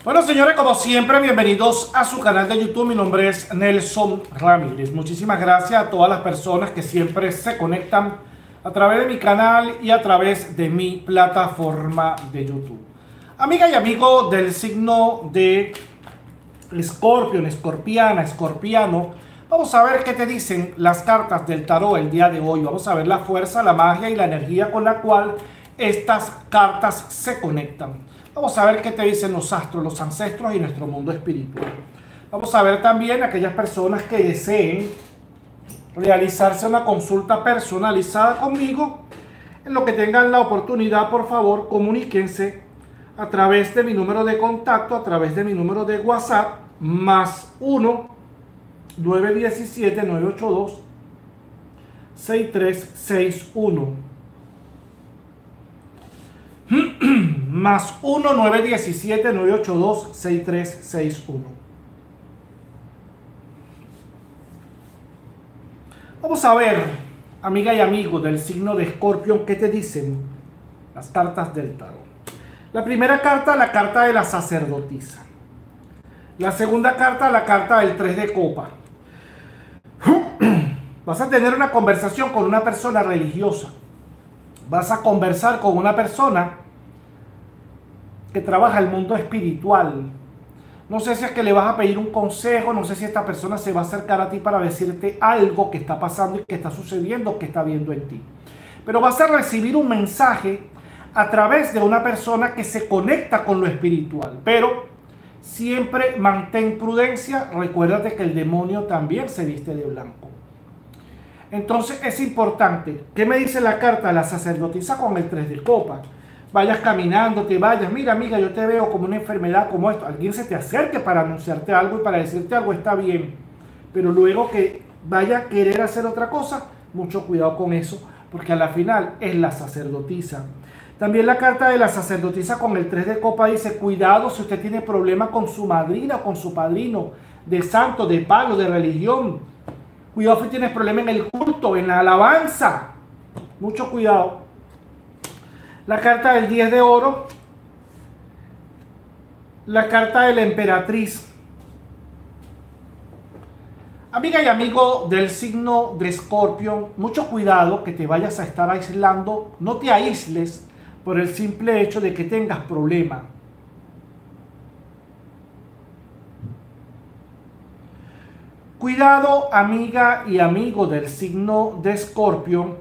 Bueno, señores, como siempre, bienvenidos a su canal de YouTube. Mi nombre es Nelson Ramírez. Muchísimas gracias a todas las personas que siempre se conectan a través de mi canal y a través de mi plataforma de YouTube. Amiga y amigo del signo de Escorpio, escorpiana, escorpiano, vamos a ver qué te dicen las cartas del tarot el día de hoy. Vamos a ver la fuerza, la magia y la energía con la cual estas cartas se conectan. Vamos a ver qué te dicen los astros, los ancestros y nuestro mundo espiritual. Vamos a ver también aquellas personas que deseen realizarse una consulta personalizada conmigo. En lo que tengan la oportunidad, por favor, comuníquense a través de mi número de contacto, a través de mi número de WhatsApp, más 1-917-982-6361. Más 1-917-982-6361. Vamos a ver, amiga y amigo del signo de Escorpio, qué te dicen las cartas del tarot. La primera carta, la carta de la sacerdotisa. La segunda carta, la carta del 3 de copa. Vas a tener una conversación con una persona religiosa. Vas a conversar con una persona que trabaja el mundo espiritual. No sé si es que le vas a pedir un consejo, no sé si esta persona se va a acercar a ti para decirte algo que está pasando y que está sucediendo, que está viendo en ti. Pero vas a recibir un mensaje a través de una persona que se conecta con lo espiritual. Pero siempre mantén prudencia, recuérdate que el demonio también se viste de blanco. Entonces es importante. ¿Qué me dice la carta de la sacerdotisa con el 3 de copas? Vayas caminando, te vayas, mira amiga, yo te veo como una enfermedad como esto. Alguien se te acerque para anunciarte algo y para decirte algo, está bien. Pero luego que vaya a querer hacer otra cosa, mucho cuidado con eso, porque a la final es la sacerdotisa. También la carta de la sacerdotisa con el 3 de copa dice, cuidado si usted tiene problemas con su madrina o con su padrino, de santo, de palo, de religión. Cuidado si tienes problemas en el culto, en la alabanza. Mucho cuidado. La carta del 10 de oro. La carta de la emperatriz. Amiga y amigo del signo de Escorpio, mucho cuidado que te vayas a estar aislando. No te aísles por el simple hecho de que tengas problemas. Cuidado, amiga y amigo del signo de Escorpio,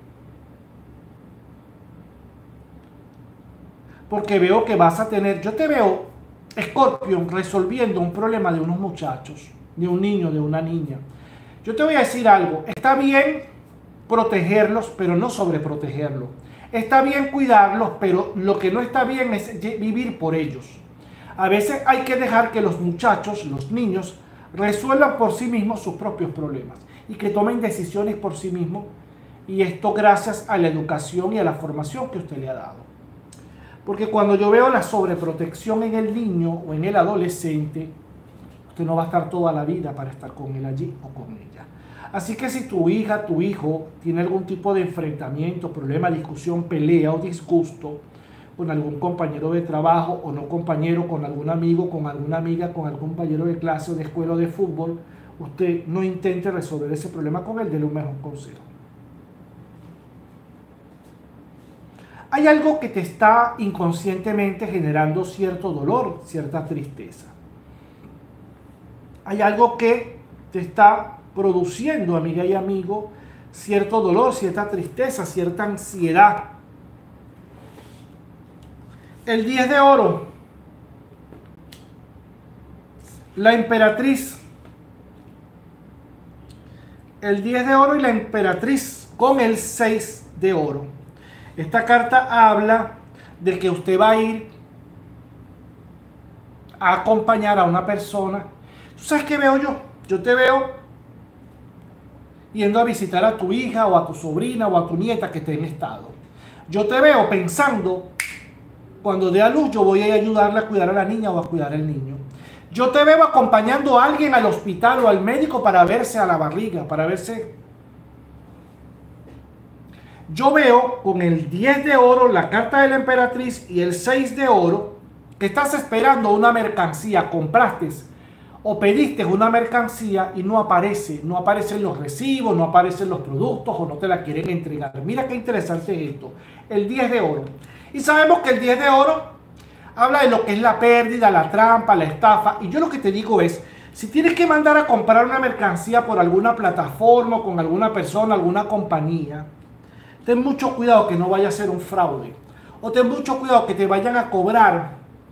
porque veo que vas a tener, yo te veo, Escorpio, resolviendo un problema de unos muchachos, de un niño, de una niña. Yo te voy a decir algo, está bien protegerlos, pero no sobreprotegerlos. Está bien cuidarlos, pero lo que no está bien es vivir por ellos. A veces hay que dejar que los muchachos, los niños, resuelvan por sí mismos sus propios problemas y que tomen decisiones por sí mismos, y esto gracias a la educación y a la formación que usted le ha dado. Porque cuando yo veo la sobreprotección en el niño o en el adolescente, usted no va a estar toda la vida para estar con él allí o con ella. Así que si tu hija, tu hijo tiene algún tipo de enfrentamiento, problema, discusión, pelea o disgusto con algún compañero de trabajo o no compañero, con algún amigo, con alguna amiga, con algún compañero de clase o de escuela o de fútbol, usted no intente resolver ese problema con él, déle un mejor consejo. Hay algo que te está inconscientemente generando cierto dolor, cierta tristeza. Hay algo que te está produciendo, amiga y amigo, cierto dolor, cierta tristeza, cierta ansiedad. El 10 de oro, la emperatriz. El 10 de oro y la emperatriz con el 6 de oro. Esta carta habla de que usted va a ir a acompañar a una persona. ¿Tú sabes qué veo yo? Yo te veo yendo a visitar a tu hija o a tu sobrina o a tu nieta que esté en estado. Yo te veo pensando, cuando dé a luz yo voy a ayudarle a cuidar a la niña o a cuidar al niño. Yo te veo acompañando a alguien al hospital o al médico para verse a la barriga, para verse. Yo veo con el 10 de oro, la carta de la emperatriz y el 6 de oro, que estás esperando una mercancía, compraste o pediste una mercancía y no aparece, no aparecen los recibos, no aparecen los productos o no te la quieren entregar. Mira qué interesante es esto, el 10 de oro. Y sabemos que el 10 de oro habla de lo que es la pérdida, la trampa, la estafa. Y yo lo que te digo es, si tienes que mandar a comprar una mercancía por alguna plataforma, con alguna persona, alguna compañía, ten mucho cuidado que no vaya a ser un fraude. O ten mucho cuidado que te vayan a cobrar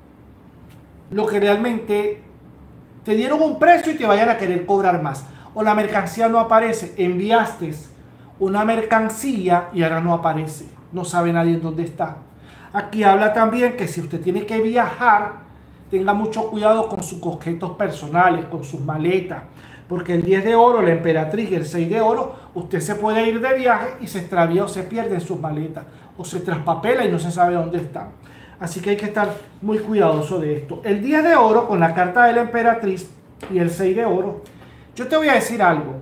lo que realmente te dieron un precio y te vayan a querer cobrar más. O la mercancía no aparece. Enviaste una mercancía y ahora no aparece. No sabe nadie en dónde está. Aquí habla también que si usted tiene que viajar, tenga mucho cuidado con sus objetos personales, con sus maletas. Porque el 10 de oro, la emperatriz y el 6 de oro, usted se puede ir de viaje y se extravía o se pierde en sus maletas. O se traspapela y no se sabe dónde están. Así que hay que estar muy cuidadoso de esto. El 10 de oro con la carta de la emperatriz y el 6 de oro, yo te voy a decir algo.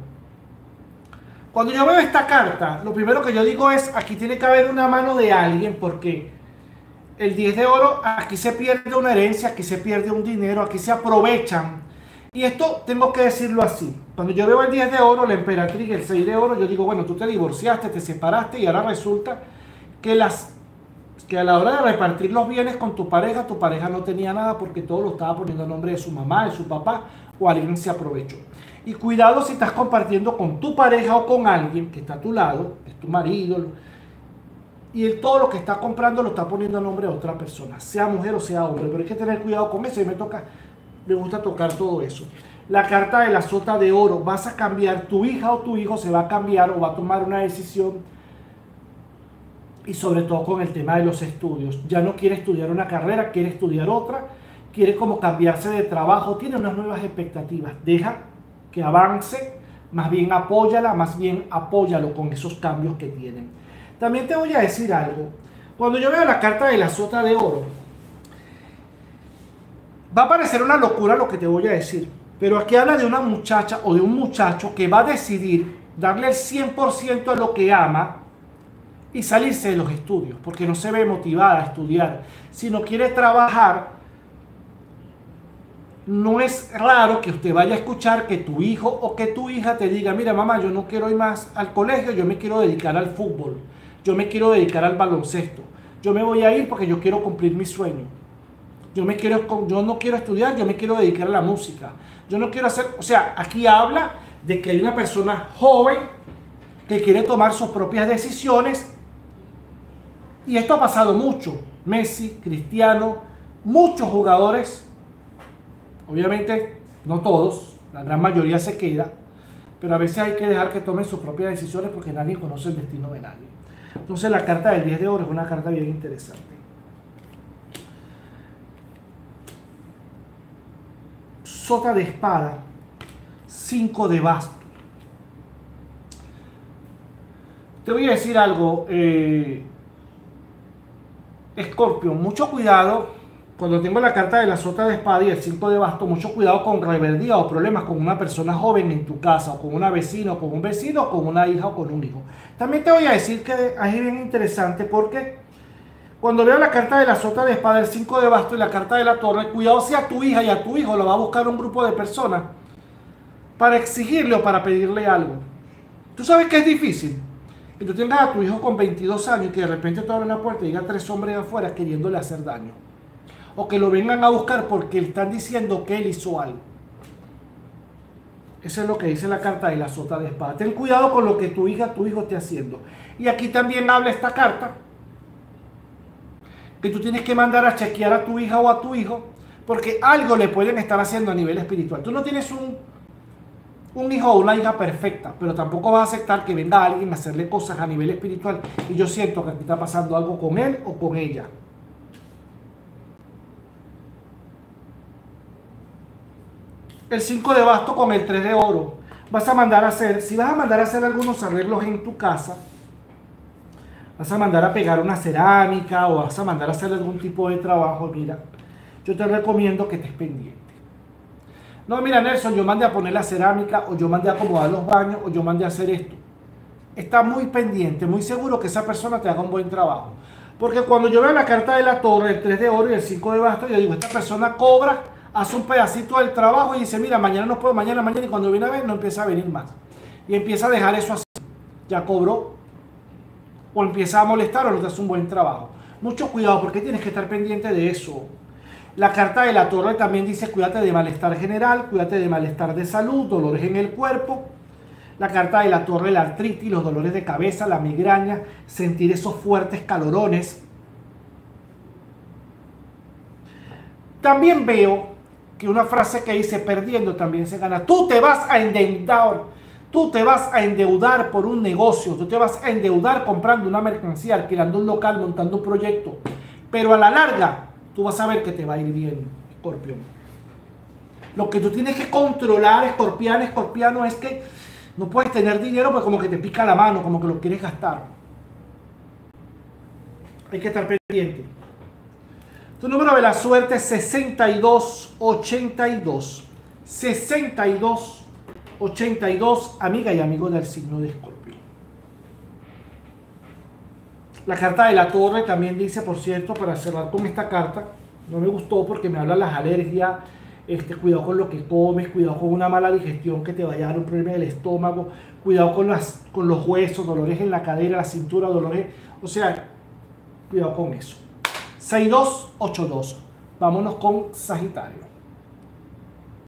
Cuando yo veo esta carta, lo primero que yo digo es, aquí tiene que haber una mano de alguien, porque el 10 de oro, aquí se pierde una herencia, aquí se pierde un dinero, aquí se aprovechan. Y esto tengo que decirlo así. Cuando yo veo el 10 de oro, la emperatriz y el 6 de oro, yo digo, bueno, tú te divorciaste, te separaste y ahora resulta que a la hora de repartir los bienes con tu pareja no tenía nada porque todo lo estaba poniendo a nombre de su mamá, de su papá, o alguien se aprovechó. Y cuidado si estás compartiendo con tu pareja o con alguien que está a tu lado, que es tu marido, y todo lo que está comprando lo está poniendo a nombre de otra persona, sea mujer o sea hombre, pero hay que tener cuidado con eso y me gusta tocar todo eso. La carta de la sota de oro, vas a cambiar, tu hija o tu hijo se va a cambiar o va a tomar una decisión. Y sobre todo con el tema de los estudios. Ya no quiere estudiar una carrera, quiere estudiar otra, quiere como cambiarse de trabajo, tiene unas nuevas expectativas. Deja que avance, más bien apóyala, más bien apóyalo con esos cambios que tienen. También te voy a decir algo. Cuando yo veo la carta de la sota de oro, va a parecer una locura lo que te voy a decir, pero aquí habla de una muchacha o de un muchacho que va a decidir darle el 100% a lo que ama y salirse de los estudios, porque no se ve motivada a estudiar. Si no quiere trabajar, no es raro que usted vaya a escuchar que tu hijo o que tu hija te diga, mira mamá, yo no quiero ir más al colegio, yo me quiero dedicar al fútbol, yo me quiero dedicar al baloncesto, yo me voy a ir porque yo quiero cumplir mi sueño, yo no quiero estudiar, yo me quiero dedicar a la música, yo no quiero hacer, o sea, aquí habla de que hay una persona joven que quiere tomar sus propias decisiones. Y esto ha pasado mucho. Messi, Cristiano, muchos jugadores, obviamente no todos, la gran mayoría se queda, pero a veces hay que dejar que tomen sus propias decisiones porque nadie conoce el destino de nadie. Entonces la carta del 10 de oro es una carta bien interesante. Sota de espada, 5 de bastos. Te voy a decir algo, Escorpio, mucho cuidado cuando tengo la carta de la sota de espada y el 5 de bastos, mucho cuidado con rebeldía o problemas con una persona joven en tu casa, o con una vecina, o con un vecino, o con una hija, o con un hijo. También te voy a decir que es bien interesante porque cuando veo la carta de la sota de espada, el 5 de bastos y la carta de la torre, cuidado si a tu hija y a tu hijo lo va a buscar un grupo de personas para exigirle o para pedirle algo. Tú sabes que es difícil. Que tú tengas a tu hijo con 22 años y que de repente te abren la puerta y digan 3 hombres de afuera queriéndole hacer daño. O que lo vengan a buscar porque le están diciendo que él hizo algo. Eso es lo que dice la carta de la sota de espada. Ten cuidado con lo que tu hija, tu hijo esté haciendo. Y aquí también habla esta carta que tú tienes que mandar a chequear a tu hija o a tu hijo porque algo le pueden estar haciendo a nivel espiritual. Tú no tienes un hijo o una hija perfecta, pero tampoco vas a aceptar que venga alguien a hacerle cosas a nivel espiritual y yo siento que aquí está pasando algo con él o con ella. El 5 de bastos con el 3 de oro. Vas a mandar a hacer, si vas a mandar a hacer algunos arreglos en tu casa, vas a mandar a pegar una cerámica o vas a mandar a hacer algún tipo de trabajo, mira, yo te recomiendo que estés pendiente. No, mira Nelson, yo mandé a poner la cerámica, o yo mandé a acomodar los baños, o yo mandé a hacer esto. Está muy pendiente, muy seguro que esa persona te haga un buen trabajo. Porque cuando yo veo la carta de la torre, el 3 de oro y el 5 de bastos, yo digo, esta persona cobra, hace un pedacito del trabajo y dice, mira, mañana no puedo, mañana, y cuando viene a ver no empieza a venir más. Y empieza a dejar eso así. Ya cobró. O empieza a molestar o no te hace un buen trabajo. Mucho cuidado porque tienes que estar pendiente de eso. La carta de la torre también dice, cuídate de malestar general, cuídate de malestar de salud, dolores en el cuerpo. La carta de la torre, la artritis, los dolores de cabeza, la migraña, sentir esos fuertes calorones. También veo que una frase que dice, perdiendo también se gana. Tú te vas a endeudar, tú te vas a endeudar por un negocio, tú te vas a endeudar comprando una mercancía, alquilando un local, montando un proyecto. Pero a la larga, tú vas a ver que te va a ir bien, Escorpión. Lo que tú tienes que controlar, escorpiano, es que no puedes tener dinero porque como que te pica la mano, como que lo quieres gastar. Hay que estar pendiente. Tu número de la suerte es 6282. 6282, amiga y amigo del signo de Escorpio. La carta de la torre también dice, por cierto, para cerrar con esta carta, no me gustó porque me habla las alergias, cuidado con lo que comes, cuidado con una mala digestión que te vaya a dar un problema del estómago, cuidado con los huesos, dolores en la cadera, la cintura, dolores, o sea, cuidado con eso. 6282. Vámonos con Sagitario.